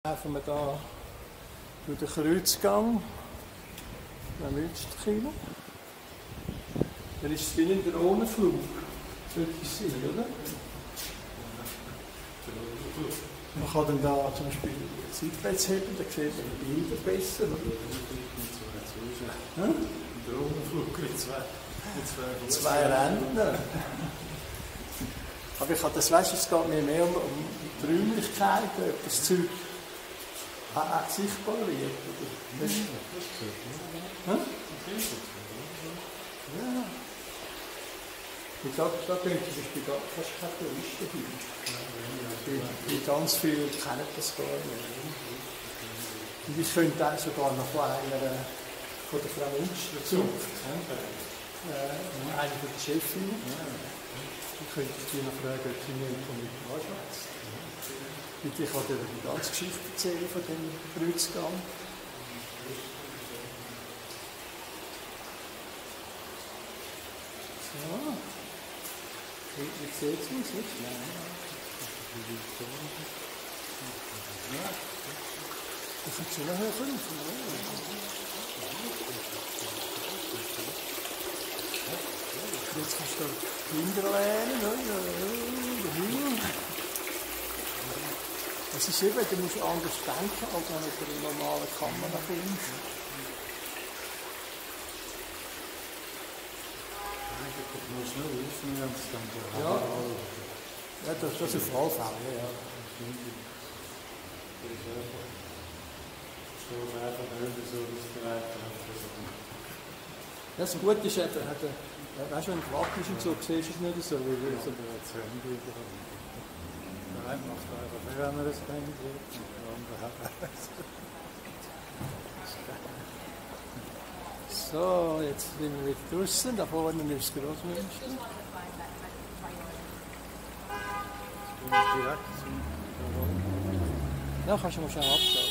Laufen wir hier durch den Kreuzgang nach Münsterkirche. Dann ist es wie ein Drohnenflug, sollte es sein, oder? Man kann dann da zum Beispiel seitwärts heben, dann sieht man die Bilder besser. Ein Drohnenflug mit zwei Rändern. Aber ich habe das, weißt du, es geht mir mehr um die Räumlichkeit, ob das Zeug auch sichtbar wird. Oder? Ja. Und da gehen zum Beispiel fast keine Touristen hin. Weil ganz viele kennen das gar nicht. Und ich könnte auch sogar noch von einer von der Frau Münster Zunft, eine von den Chefinnen. Ich könnte sie noch fragen, ob sie mir einen Kommentar schwätzt. Ich kann dir die ganze Geschichte erzählen von dem Kreuzgang. So. Wie sieht es aus? Das ist schon noch höher rauf. Jetzt kannst du Kinder lernen. Das ist eben, du musst anders denken, als wenn du eine normale Kamera findest. Ja, das ist ein Fallfall, ja. Das Gute ist, weißt du, wenn du wach bist und so, siehst du es nicht so. Nein, macht einfach, wenn man das Handy drückt. So, jetzt sind wir wieder draußen, da vorne ist das Grossmünster. Direkt zum Ja, kannst du mal schnell abstellen.